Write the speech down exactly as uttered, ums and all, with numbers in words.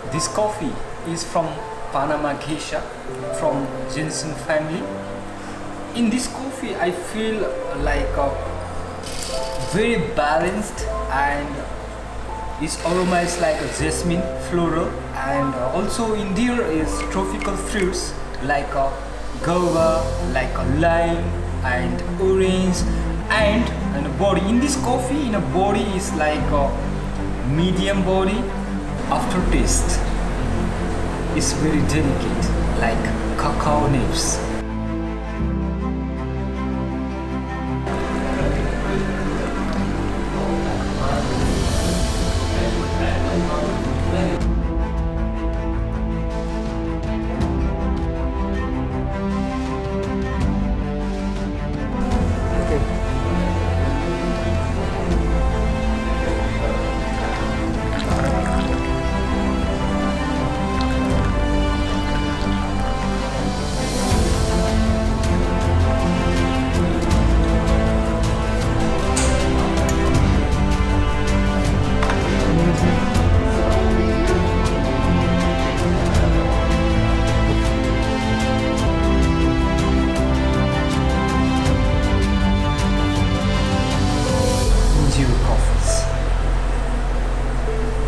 This coffee is from Panama Geysha, from Janson family. In this coffee I feel like a very balanced, and its aroma is like a jasmine, floral, and also in there is tropical fruits like a guava, like a lime and orange, and and a body in this coffee in a body is like a medium body. Aftertaste is very delicate, like cacao nibs.